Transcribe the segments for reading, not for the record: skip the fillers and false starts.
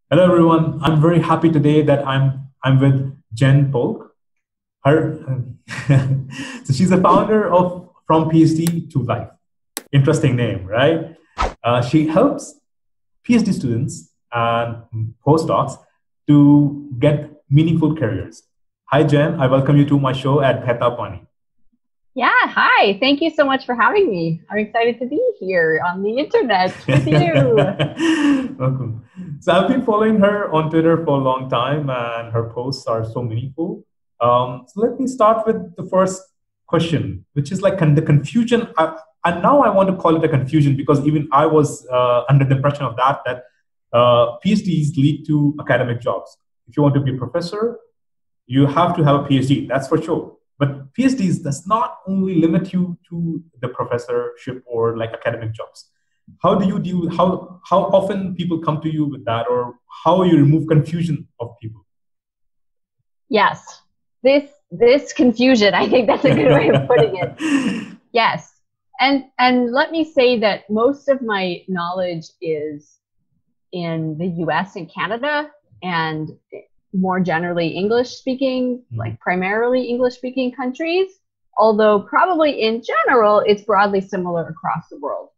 Hello, everyone. I'm very happy today that I'm with Jen Polk. Her, so she's the founder of From PhD to Life. Interesting name, right? She helps PhD students and postdocs to get meaningful careers. Hi, Jen. I welcome you to my show at Behta, Pani. Yeah, hi. Thank you so much for having me. I'm excited to be here on the internet with you. Welcome. So I've been following her on Twitter for a long time, and her posts are so meaningful. So let me start with the first question, which is like the confusion. And now I want to call it a confusion because even I was under the impression of that PhDs lead to academic jobs. If you want to be a professor, you have to have a PhD. That's for sure. But PhDs does not only limit you to the professorship or like academic jobs. How do you deal? How often people come to you with that, or how you remove confusion of people? Yes, this confusion, I think that's a good way of putting it. Yes. And let me say that most of my knowledge is in the US and Canada, and more generally English speaking, like primarily English speaking countries, although probably in general it's broadly similar across the world.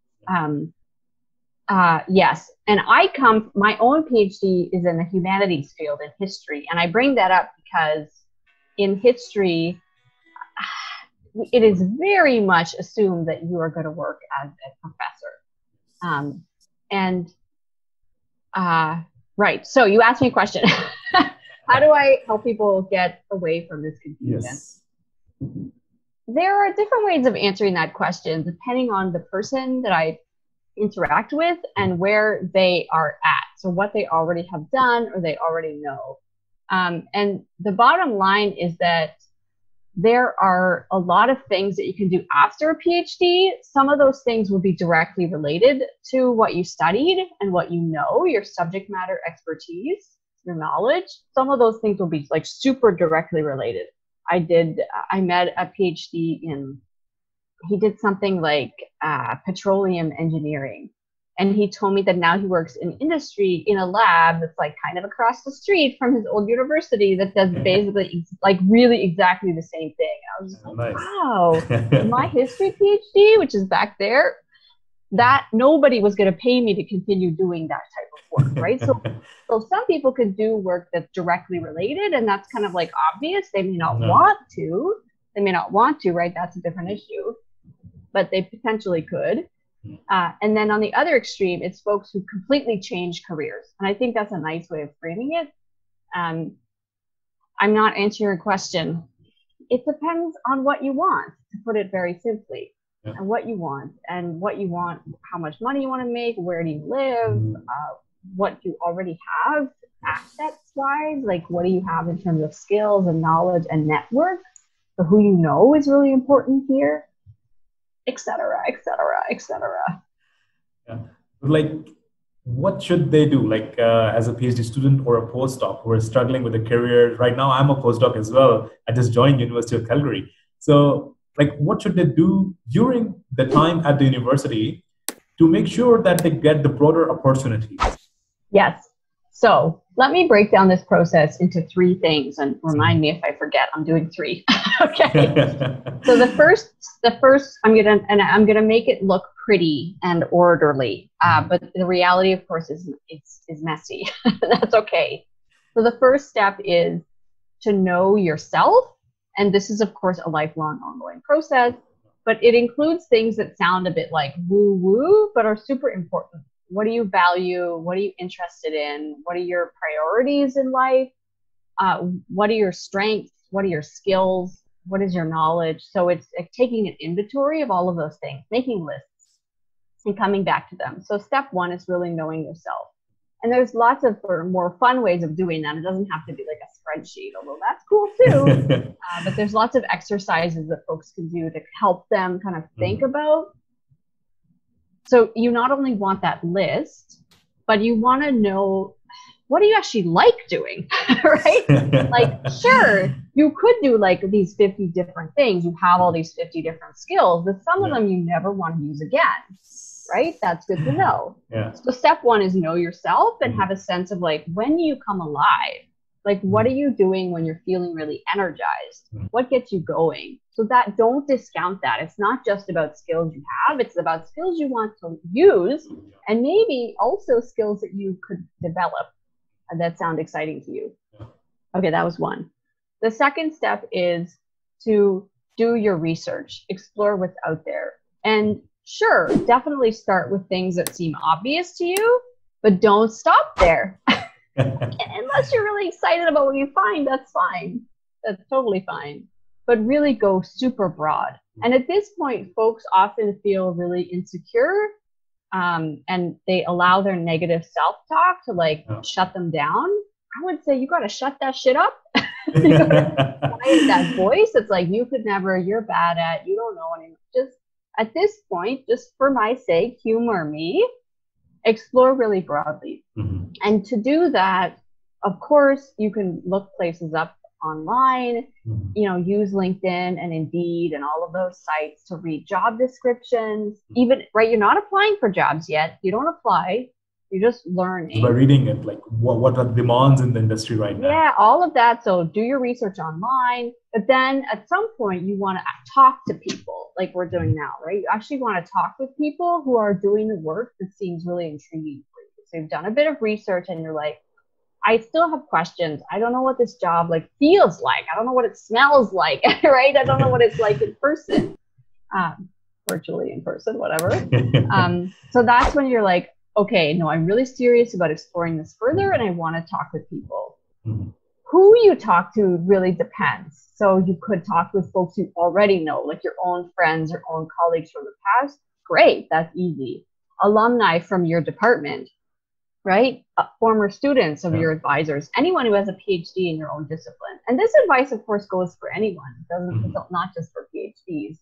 Yes, and my own PhD is in the humanities field in history, and I bring that up because in history, it is very much assumed that you are going to work as a professor. And right, so you asked me a question. How do I help people get away from this confusion? Yes. There are different ways of answering that question depending on the person that I interact with and where they are at. So what they already have done or they already know. And the bottom line is that there are a lot of things that you can do after a PhD. Some of those things will be directly related to what you studied and what you know, your subject matter expertise, your knowledge. Some of those things will be like super directly related. I met a PhD he did something like petroleum engineering. And he told me that now he works in industry in a lab that's like kind of across the street from his old university that does basically like really exactly the same thing. And I was just like, Nice. wow, my history PhD, which is back there, that nobody was going to pay me to continue doing that type of work, right? So some people could do work that's directly related, and that's kind of like obvious. They may not want to. They may not want to, right? That's a different issue, but they potentially could. And then on the other extreme, it's folks who completely change careers. And I think that's a nice way of framing it. I'm not answering your question. It depends on what you want, to put it very simply, and what you want, how much money you want to make, where do you live, what you already have assets-wise, like what do you have in terms of skills and knowledge and network. So who you know is really important here, et cetera, et cetera, et cetera. Yeah. Like, what should they do? Like, as a PhD student or a postdoc who are struggling with a career right now, I'm a postdoc as well. I just joined University of Calgary. So, like, what should they do during the time at the university to make sure that they get the broader opportunities? Yes. So let me break down this process into three things and remind me if I forget. I'm doing three. Okay. So the first, I'm gonna make it look pretty and orderly, but the reality, of course, is messy. That's okay. So the first step is to know yourself, and this is, of course, a lifelong, ongoing process. But it includes things that sound a bit like woo-woo, but are super important. What do you value? What are you interested in? What are your priorities in life? What are your strengths? What are your skills? What is your knowledge? So it's taking an inventory of all of those things, making lists and coming back to them. So step one is really knowing yourself. And there's lots of more fun ways of doing that. It doesn't have to be like a spreadsheet, although that's cool too. But there's lots of exercises that folks can do to help them kind of think about. So you not only want that list, but you want to know, what do you actually like doing, right? Like, sure, you could do like these 50 different things. You have all these 50 different skills, but some of them you never want to use again, right? That's good to know. Yeah. So step one is know yourself and have a sense of like, when you come alive, like, what are you doing when you're feeling really energized? What gets you going? So that, don't discount that. It's not just about skills you have, it's about skills you want to use, and maybe also skills that you could develop that sound exciting to you. Okay, that was one. The second step is to do your research, explore what's out there. And sure, definitely start with things that seem obvious to you, but don't stop there. Unless you're really excited about what you find, that's fine. That's totally fine. But really go super broad. And at this point, folks often feel really insecure, and they allow their negative self-talk to like shut them down. I would say you got to shut that shit up. You gotta quiet that voice. It's like, you could never, you're bad at, you don't know anything. Just at this point, just for my sake, humor me, explore really broadly. And to do that, of course, you can look places up online, you know, use LinkedIn and Indeed and all of those sites to read job descriptions. Even, right, you're not applying for jobs yet. You don't apply. You're just learning. By reading it, like what are the demands in the industry right now? Yeah, all of that. So do your research online, but then at some point you want to talk to people like we're doing now, right? You actually want to talk with people who are doing the work that seems really intriguing for you. So you've done a bit of research and you're like, I still have questions. I don't know what this job like feels like. I don't know what it smells like, right? I don't know what it's like in person, virtually in person, whatever. So that's when you're like, okay, no, I'm really serious about exploring this further and I want to talk with people. Who you talk to really depends. So you could talk with folks you already know, like your own friends or own colleagues from the past. Great, that's easy. Alumni from your department, right? Former students of your advisors, anyone who has a PhD in your own discipline. And this advice, of course, goes for anyone. It doesn't, it's not just for PhDs.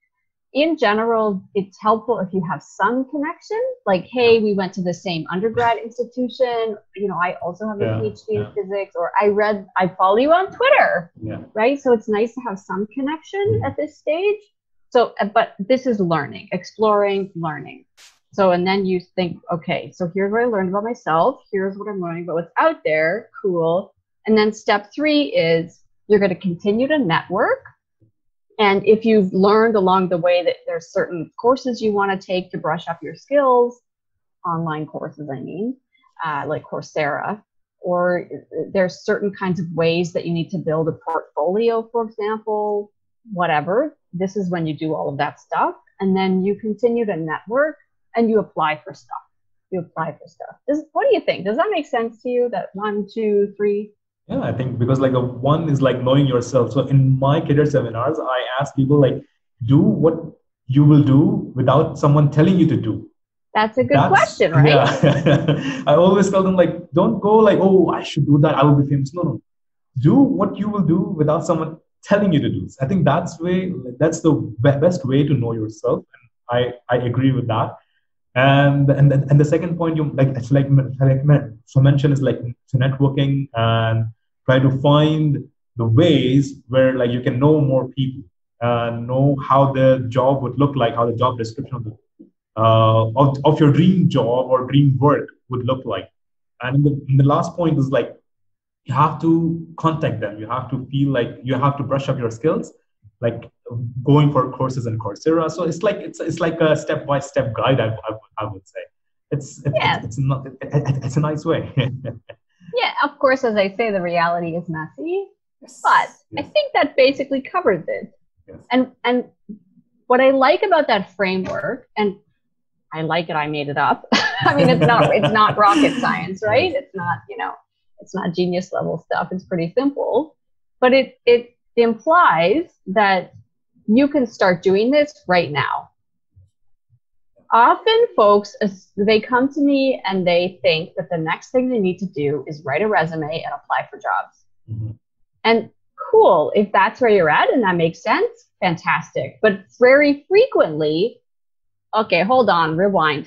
In general, it's helpful if you have some connection, like, hey, we went to the same undergrad institution. You know, I also have a PhD in physics, or I follow you on Twitter, right? So it's nice to have some connection at this stage. So, but this is learning, exploring, learning. So, and then you think, okay, so here's what I learned about myself. Here's what I'm learning about what's out there. Cool. And then step 3 is you're going to continue to network. And if you've learned along the way that there's certain courses you want to take to brush up your skills, online courses, I mean, like Coursera, or there's certain kinds of ways that you need to build a portfolio, for example, whatever. This is when you do all of that stuff. And then you continue to network and you apply for stuff. What do you think? Does that make sense to you? That 1, 2, 3? Yeah, I think because like one is like knowing yourself. So in my career seminars, I ask people like, do what you will do without someone telling you to do. That's a good question, right? Yeah. I always tell them like, don't go like, oh, I should do that, I will be famous. No. Do what you will do without someone telling you to do. I think that's the best way to know yourself. And I agree with that. And the second point you mentioned is like to networking and try to find the ways where like you can know more people and know how the job would look like, how the job description of your dream job or dream work would look like. And the last point is like you have to contact them. You have to feel like you have to brush up your skills, like going for courses in Coursera. So it's like a step-by-step guide. I would say it's a nice way. Yeah, of course, as I say, the reality is messy, but I think that basically covers it. And what I like about that framework, and I like it, I made it up. I mean, it's not rocket science, right? It's not, it's not genius level stuff. It's pretty simple, but it implies that you can start doing this right now. Often folks, they come to me and they think that the next thing they need to do is write a resume and apply for jobs. And cool, if that's where you're at and that makes sense, fantastic. But very frequently, okay, hold on, rewind.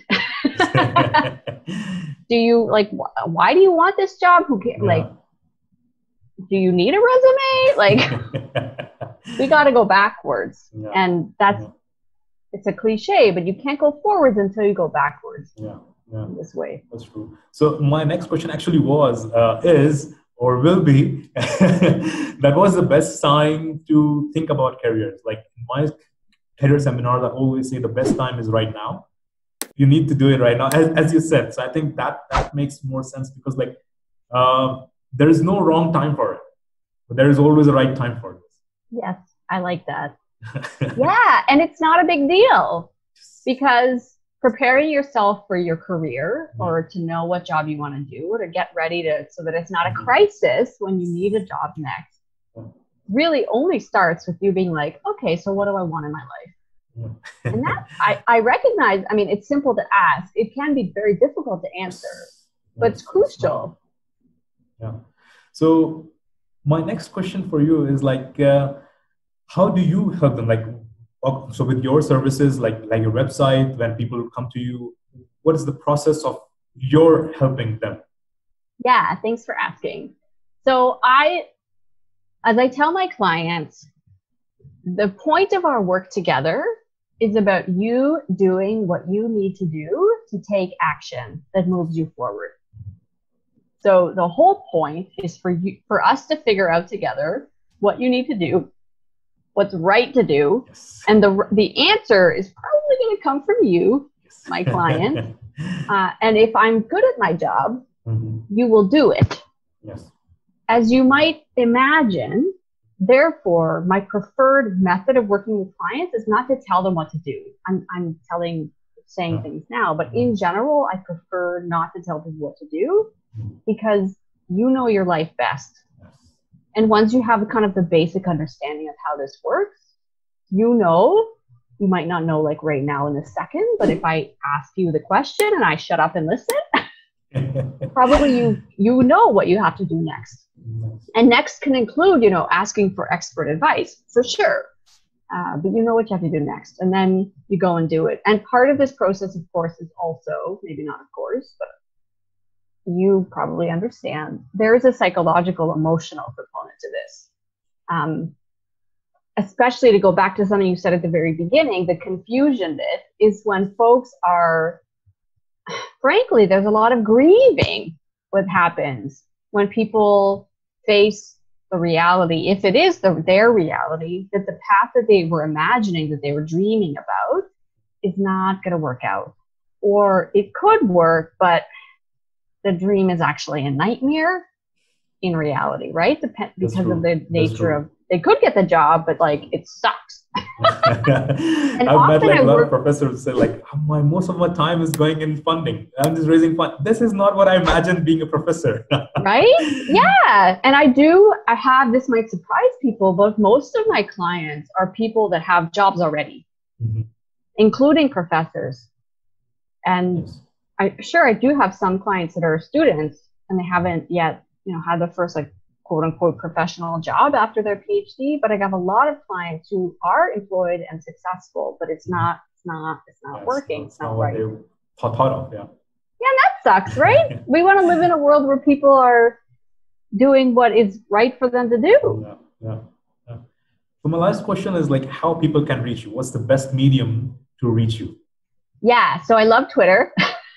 Do you why do you want this job? Who cares? Like, do you need a resume? Like, we got to go backwards. And that's it's a cliche, but you can't go forwards until you go backwards. Yeah, yeah, in this way. that's true. So my next question actually is, or will be, that was the best time to think about careers. Like in my career seminars, I always say the best time is right now. You need to do it right now, as you said. So I think that makes more sense because like there is no wrong time for it, but there is always a right time for this. Yes, I like that. Yeah, and it's not a big deal because preparing yourself for your career or to know what job you want to do or to get ready to so that it's not a crisis when you need a job next really only starts with you being like, okay, so what do I want in my life? And that I recognize, I mean, it's simple to ask. It can be very difficult to answer, but it's crucial. Yeah. So my next question for you is like, how do you help them? Like, so with your services, like your website, when people come to you, what is the process of your helping them? Yeah, thanks for asking. So as I tell my clients, the point of our work together is about you doing what you need to do to take action that moves you forward. So the whole point is for us to figure out together what you need to do, what's right to do, and the answer is probably going to come from you, my client. And if I'm good at my job, you will do it. Yes. As you might imagine, therefore, my preferred method of working with clients is not to tell them what to do. I'm saying things now, but in general, I prefer not to tell people what to do because you know your life best. And once you have kind of the basic understanding of how this works, you might not know like right now in this second, but if I ask you the question and I shut up and listen, probably you know what you have to do next. And next can include, asking for expert advice for sure. But you know what you have to do next. And then you go and do it. And part of this process, of course, is also, maybe not of course, but you probably understand, there is a psychological, emotional component to this. Especially to go back to something you said at the very beginning, the confusion bit is when folks are, frankly, there's a lot of grieving what happens when people face the reality, if it is their reality, that the path that they were imagining, that they were dreaming about, is not going to work out. Or it could work, but the dream is actually a nightmare in reality, right? Because of the nature of, they could get the job, but like it sucks. And I've met like a lot of professors say like, most of my time is going in funding. I'm just raising fund. This is not what I imagined being a professor. Right? Yeah. And this might surprise people, but most of my clients are people that have jobs already, including professors. And I do have some clients that are students and they haven't yet, had the first like quote unquote professional job after their PhD, but I have a lot of clients who are employed and successful, but it's not working. It's not right. Thought of, yeah. Yeah, and that sucks, right? We want to live in a world where people are doing what is right for them to do. Yeah. So my last question is like how people can reach you. What's the best medium to reach you? Yeah, so I love Twitter.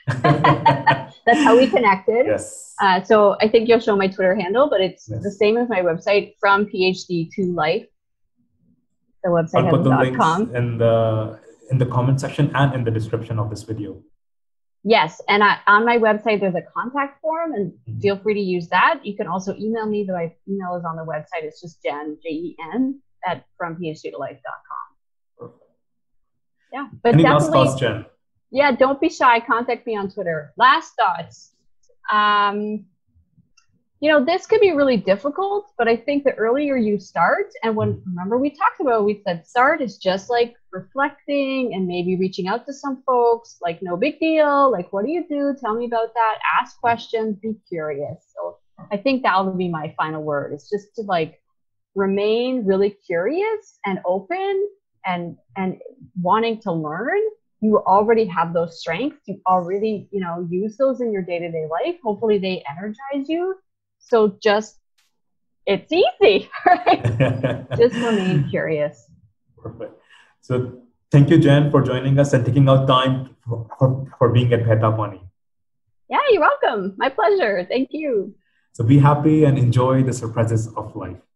That's how we connected. Yes. So I think you'll show my Twitter handle, but it's the same as my website, From PhD to Life. The website I'll put the .com. links in the comment section and in the description of this video. Yes, and on my website there's a contact form, and feel free to use that. You can also email me. My email is on the website. It's just Jen, Jen, at FromPhDToLife.com. Perfect. Yeah, but any definitely, last thoughts, Jen? Yeah, don't be shy. Contact me on Twitter. Last thoughts. This could be really difficult, but I think the earlier you start, and remember we talked about, we said start is just like reflecting and maybe reaching out to some folks, like no big deal. Like, what do you do? Tell me about that. Ask questions, be curious. So I think that would be my final word. It's just to like remain really curious and open and wanting to learn. You already have those strengths. You already, use those in your day-to-day life. Hopefully they energize you. So it's easy, right? Just remain curious. Perfect. So Thank you, Jen, for joining us and taking out time for being at Behta, Pani. Yeah, you're welcome. My pleasure. Thank you. So be happy and enjoy the surprises of life.